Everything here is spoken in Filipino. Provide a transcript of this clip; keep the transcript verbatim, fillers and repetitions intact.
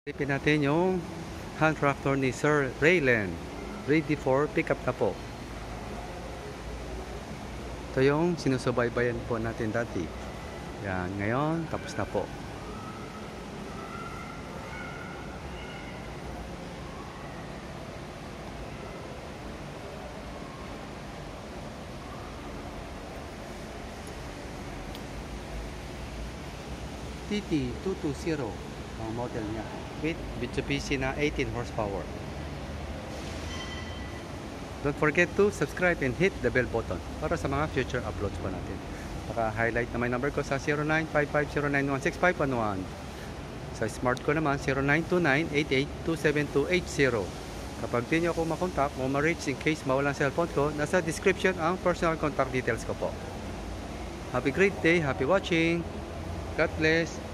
Ipin natin yung hand tractor ni Sir Raylen. Ready for pickup na po. Ito yung sinusubaybayan po natin dati. Yan, ngayon tapos na po. T T two twenty ang model niya with Mitsubishi na eighteen horsepower. Don't forget to subscribe and hit the bell button para sa mga future uploads pa natin. Naka-highlight na may number ko sa zero nine five five zero nine one six five one one. Sa smart ko naman zero nine two nine eight eight two seven two eight zero. Kapag di nyo ako makontak o ma-reach in case mawalan cellphone ko, nasa description ang personal contact details ko po. Have a great day, happy watching, God bless.